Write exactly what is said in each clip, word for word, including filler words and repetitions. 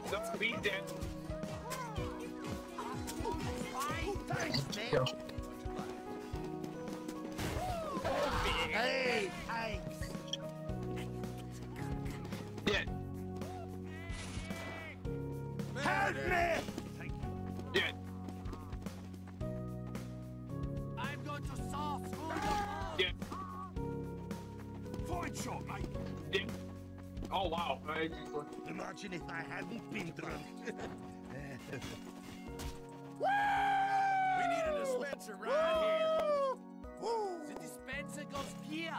No, he's dead. Thanks, man. Hey, thanks. Dead. Help me! Dead. I'm going to saw through Dead. Fine shot, mate. Dead. Oh wow. I just... Imagine if I hadn't been drunk. We need a dispenser right here. The dispenser goes here.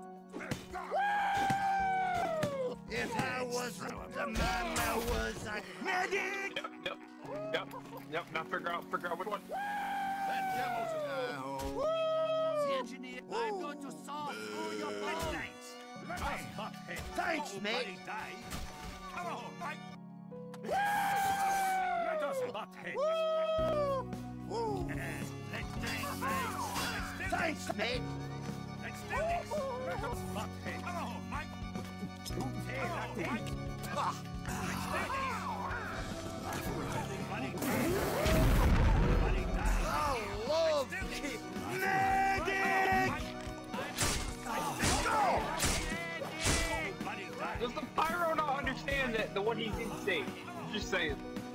If I wasn't the man I was, I medic! Yep, yep, yep, yep. Now figure out, figure out which one. That demo's an asshole. The engineer, I'm going to saw through your bones. Thanks, mate. Come on, mate. Let us butt heads. Let's dance, mate. Thanks, mate. Let's do this. Let us butt heads. Come on, mate. Come on, mate. Let's do this. Bloody day. Bloody day. I love Medic! Go! Bloody day. Does the pyro not understand that the one he did say? Just saying.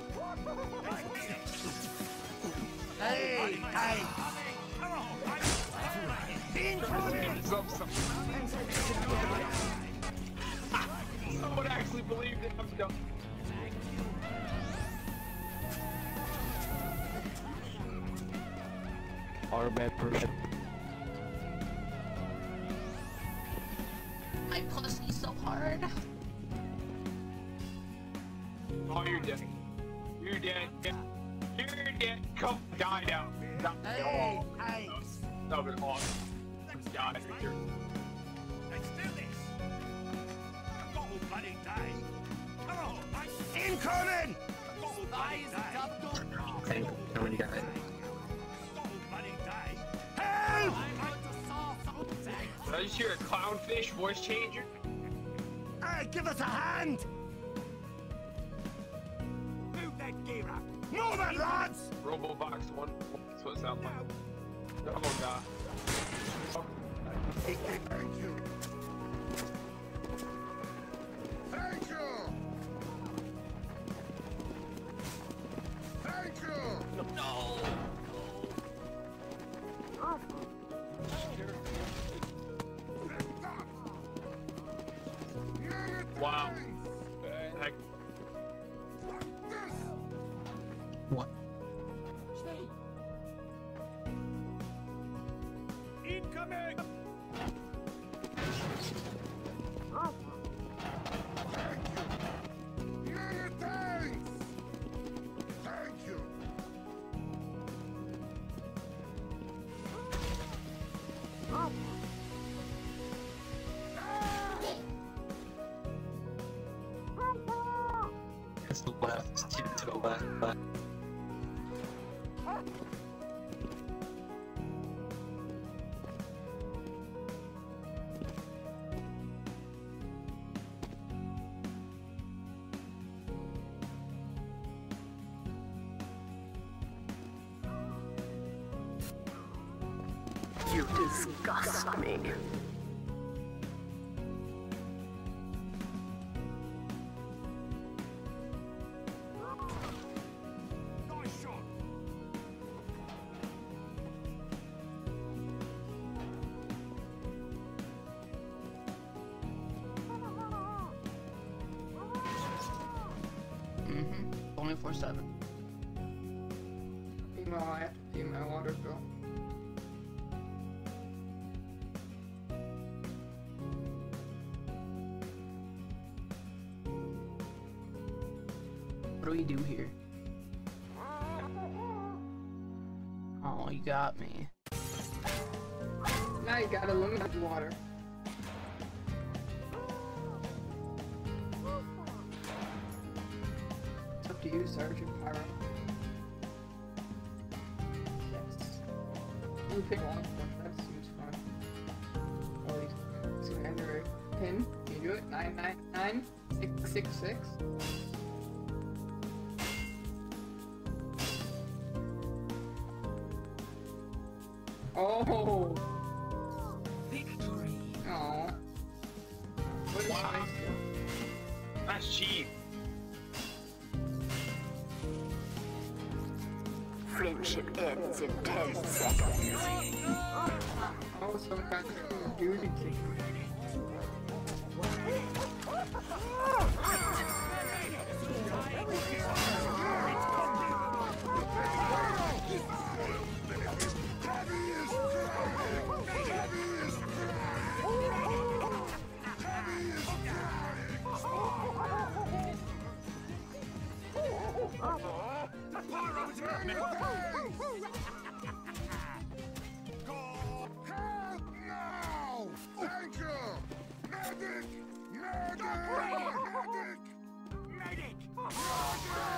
Hey, hey. Come on, mate. Some, some. Someone actually believed it. I'm done. Our bad person. My pussy's so hard. Oh, you're dead. You're dead. You're dead. Come, die now. Die. Hey, Oh, hey. that was awesome. Die right there. Let's do this. I've got all bloody day. Come on, mate. Incoming! I've got all Spy bloody is day. up to Hey, how many guys? I've got all bloody day. Help! I'm going to saw something. Did I just hear a clownfish voice changer? Hey, give us a hand! Move that gear up. Move it, lads! Robobox one. That's what it sounds like. Oh god. Thank you. Thank you! Thank you! No. Wow. Heck. What? Incoming. Yeah, thanks! Thank you! It's the left. To, to the left. left. You disgust me. Nice shot. Mm-hmm. twenty-four seven. Meanwhile, I have to pay my water bill. What do we do here? Oh, you got me. Now you gotta limit the water. It's up to you, Sergeant Pyro. Yes. You pick one. That seems fun. At least it's gonna enter a pin. Can you do it? Nine nine nine six six six. Oh! Victory. Aw. What is Wow. nice do? That's cheap. Friendship ends in ten seconds. Oh, some kind of duty kick. No! Thank you! Medic! Medic! Medic! Medic!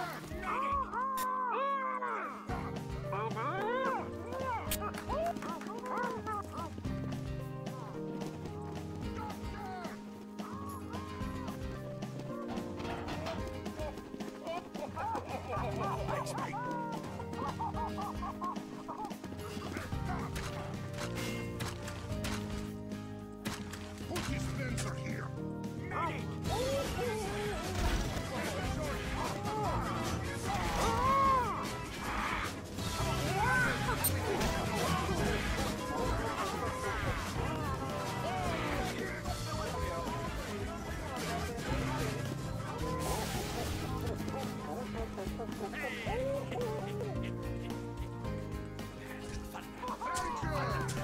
Put his Spencer here! Medic! Thank you!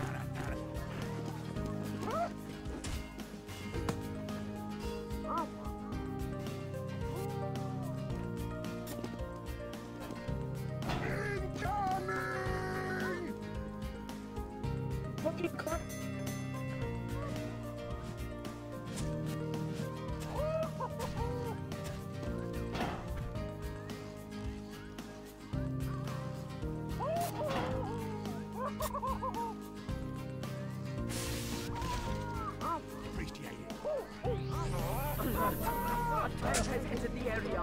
Incoming! Fucking car. Appreciate it. Threat has entered the area.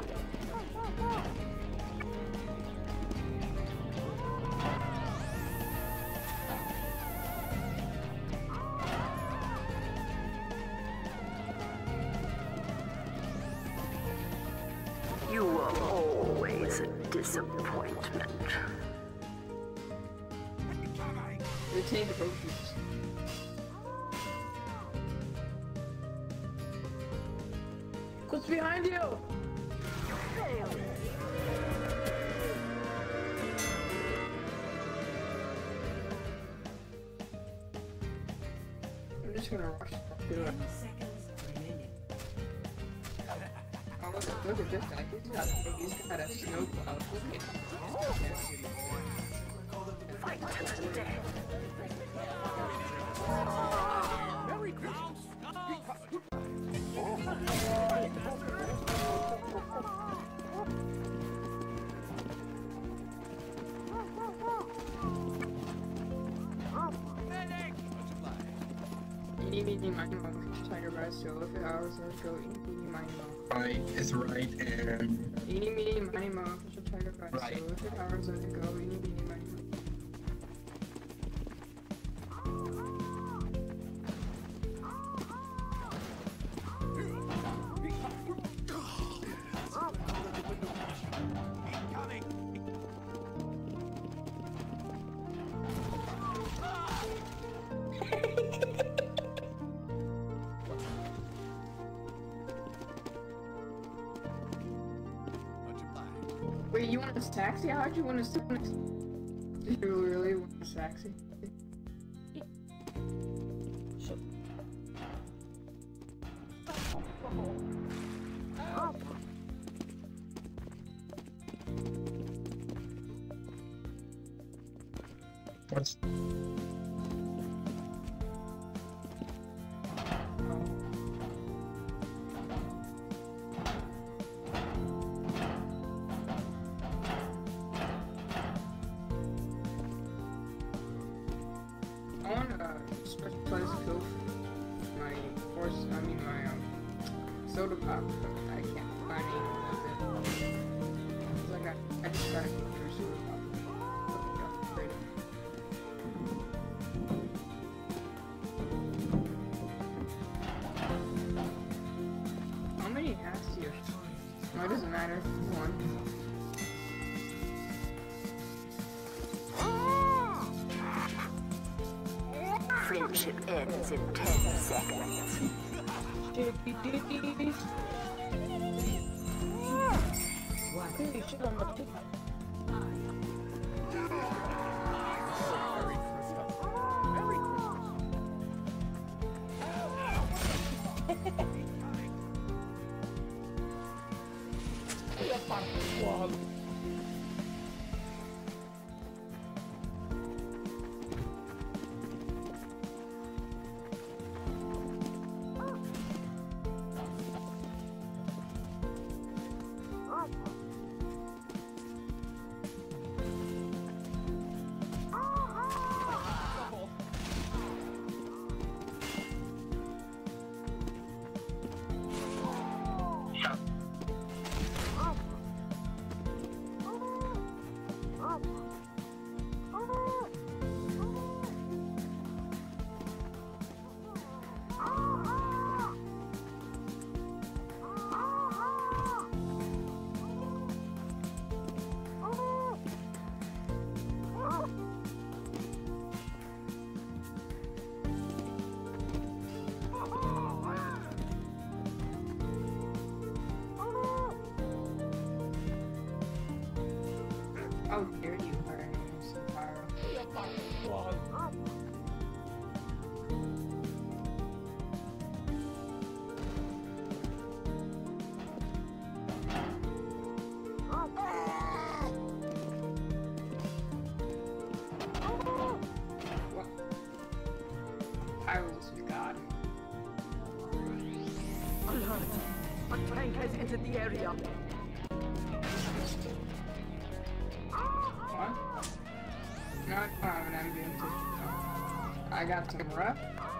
You were always a disappointment. They changed the potions. What's behind you? I'm just gonna rush through it. Oh, look, look at this guy. He's got, he's got a snowplow. Look at him. Fight to the death. Very close. Medic! Eeny, meeny, miny, mo. Tiger by solo for hours. Let's go. Eeny, meeny, miny, mo. Right, it's right, and Eeny, meeny, miny, mo. Tiger by Right. solo for hours. Let's go. Eeny, meeny, miny, mo. Incoming! Much obliged. Wait, you want a taxi? How'd you want a taxi? Did you really want a taxi? what's I want a specialized pill for my horse, I mean my um, soda pop, but I can't find anyone with it. Cause I got, I just got a picture of soda pop. Look, yeah, great. No, it doesn't matter. One. Friendship ends in ten seconds. Chicky dickies. Holy shit on my dick. Wow. How dare you, her name's Pyro. What? Pyro's just God. Alert! A tank has entered the area. What? No, I don't have an M B M two. I got some rep.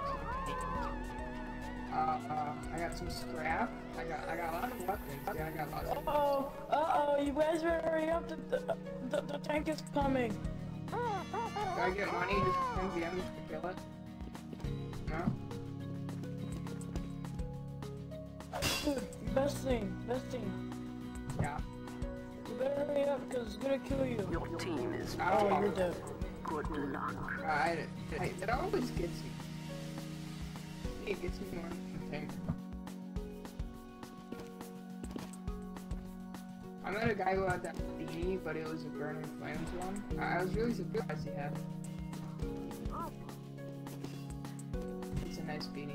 Uh, uh, I got some scrap. I got, I got a lot of weapons. Yeah, I got lots of. Uh oh, uh oh, you guys better hurry up. The, the, the, the tank is coming. Do I get money just for M B Ms to kill it? No? Dude, best thing, best thing. Yeah. You better hurry up because it's gonna kill you. Your team is Oh, you're dead. good luck. I, I, it always gets me. It gets me more than I think. I met a guy who had that beanie, but it was a Burning Flames one. I, I was really surprised he had it. It's a nice beanie.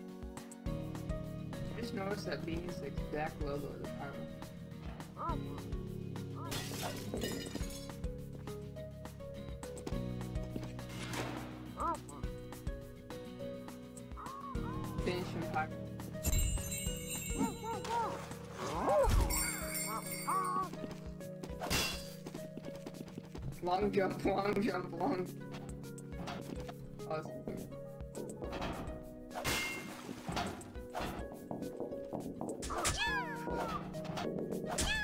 I just noticed that beanie is the exact logo of the Pyro. Finish him, Pyro. Long jump, long jump, long. Awesome.